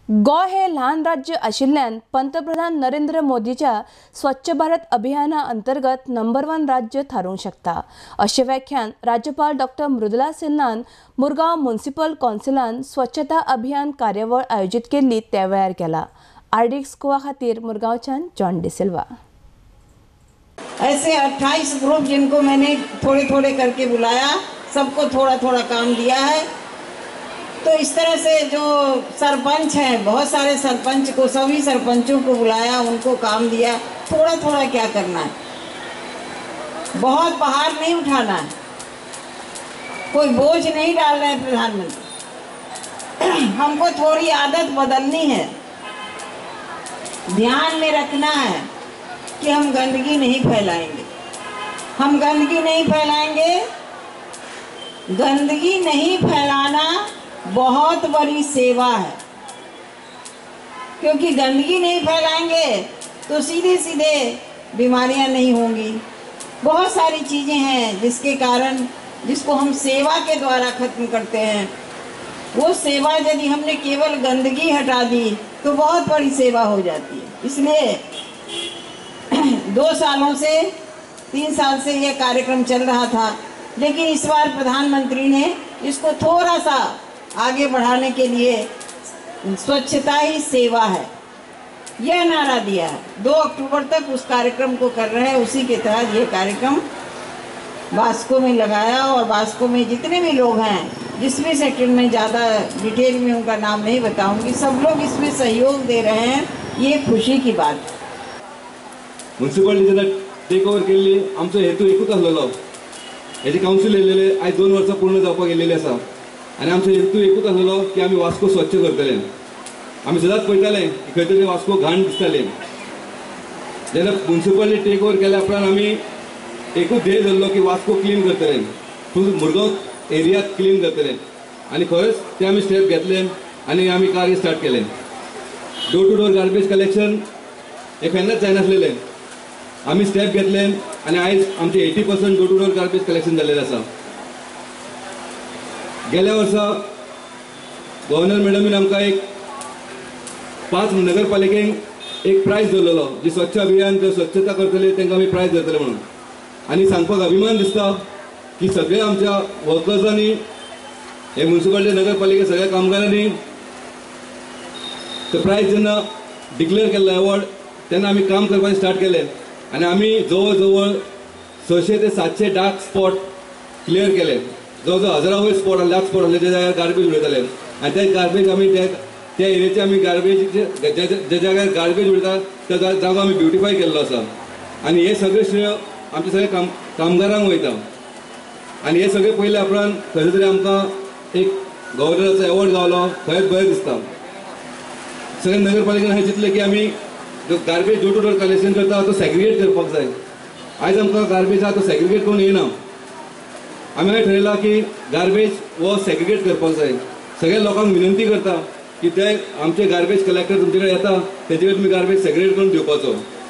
गोय हे ल्हान राज्य आशिल्ल्यान पंतप्रधान नरेंद्र मोदीच्या स्वच्छ भारत अभियाना अंतर्गत नंबर 1 राज्य थारूंक शकता अशें व्याख्यान राज्यपाल डॉ. मृदुला सिन्हान मुरगांव म्युनिसिपल कौन्सिलान स्वच्छता अभियान कार्यावळ आयोजित केल्ली त्या वेळार केला। आरडीएक्स गोवा खातीर मुरगांवच्यान जॉन डिसिल्वा। ऐसे 28 ग्रुप जिनको मैंने थोड़े थोड़े करके बुलाया, सबको थोड़ा थोड़ा काम दिया है। तो इस तरह से जो सरपंच हैं, बहुत सारे सरपंच को, सभी सरपंचों को बुलाया, उनको काम दिया। थोड़ा थोड़ा क्या करना है, बहुत पहाड़ नहीं उठाना है, कोई बोझ नहीं डाल रहे हैं प्रधानमंत्री। हमको थोड़ी आदत बदलनी है, ध्यान में रखना है कि हम गंदगी नहीं फैलाएंगे। हम गंदगी नहीं फैलाएंगे। गंदगी नहीं फैलाना बहुत बड़ी सेवा है, क्योंकि गंदगी नहीं फैलाएंगे तो सीधे सीधे बीमारियां नहीं होंगी। बहुत सारी चीज़ें हैं जिसके कारण, जिसको हम सेवा के द्वारा खत्म करते हैं, वो सेवा यदि हमने केवल गंदगी हटा दी तो बहुत बड़ी सेवा हो जाती है। इसलिए 2 सालों से 3 साल से यह कार्यक्रम चल रहा था, लेकिन इस बार प्रधानमंत्री ने इसको थोड़ा सा आगे बढ़ाने के लिए स्वच्छता ही सेवा है यह नारा दिया है। 2 अक्टूबर तक उस कार्यक्रम को कर रहे हैं। उसी के तहत ये कार्यक्रम वास्को में लगाया, और वास्को में जितने भी लोग हैं, जिस भी सेक्टर में, ज़्यादा डिटेल में उनका नाम नहीं बताऊंगी, सब लोग इसमें सहयोग दे रहे हैं। ये खुशी की बात है। म्युनिसिपालिटीचा टेक ओवर केल्ली आमचो हेतू एकूच आसलेलो। हेजे कावन्सील येयलेले आयज 2 वर्सां पूर्ण जावपाक गेलेली आसा, आनी आमचो हेतू एकूच आसलेलो की आमी वास्को स्वच्छ करतले। आमी सदांच पळयताले की खंय तरी वास्को घाण दिसताले। जेन्ना म्युनिसिपालिटी टेक ओवर केल्या उपरांत आमी एकूच ध्येय धरलो की वास्को क्लीन करतले, फूल मुरगांव एरियात क्लीन करतले, आनी खरेंच ते आमी स्टेप घेतले आनी आमी कार्य स्टार्ट केलें। Door to door garbage collection हे केन्नाच जायनासलेलें। आमी स्टेप घेतले आनी आयज आमचे 80% door to door garbage collection जाल्लेलें आसा। गेल्या वर्सा गव्हर्नर मॅडमीन आमकां एक 5 नगरपालिकेक एक प्रायज दवरलेलो, जी स्वच्छ अभियान स्वच्छता करतले तांकां आमी प्रायज दितले म्हणून। आनी सांगपाक अभिमान दिसता की सगळे आमच्या वर्कर्सांनी, हे म्युनिसिपालिटी नगरपालिके सगळ्या कामगारांनी ते प्रायज जेन्ना डिक्लेअर केल्लो अवॉर्ड, तेन्ना आमी काम करपाचें स्टार्ट केलें, आनी आमी जवळ जवळ 600 ते 700 डार्क स्पॉट क्लियर केले। जवळ जवळ 1000 स्पॉट आसले, डार्क स्पॉट आसले, त्या जाग्यार गार्बेज उडयताले, आनी ते गार्बेज आमी त्या एरियाचे आमी गार्बेज, ज्या जाग्यार गार्बेज उडयता त्या जागो आमी ब्युटिफाय केल्लो आसा। आनी हे सगळे श्रेय आमचे सगळे कामगारांक वयता। आनी हे सगळे पयले उपरांत खंय तरी आमकां एक गव्हर्नराचो अवॉर्ड गावलो, खंयच बरें दिसता। सगळे नगरपालिकेन हांवें चिंतलें की आमी जो garbage door to door collection करता तो सॅग्रिगेट करपाक जाय। आयज आमकां गार्बेज आहा तो सॅग्रिगेट करून येना। आमी ठरयलां की गार्बेज वो सॅग्रिगेट करपाक जाय। सगळ्या लोकांक विनंती करता की ते आमचे गार्बेज कलेक्टर तुमचे कडेन येता, तेजे कडेन तुमी गार्बेज सॅग्रिगेट करून दिवपाचो।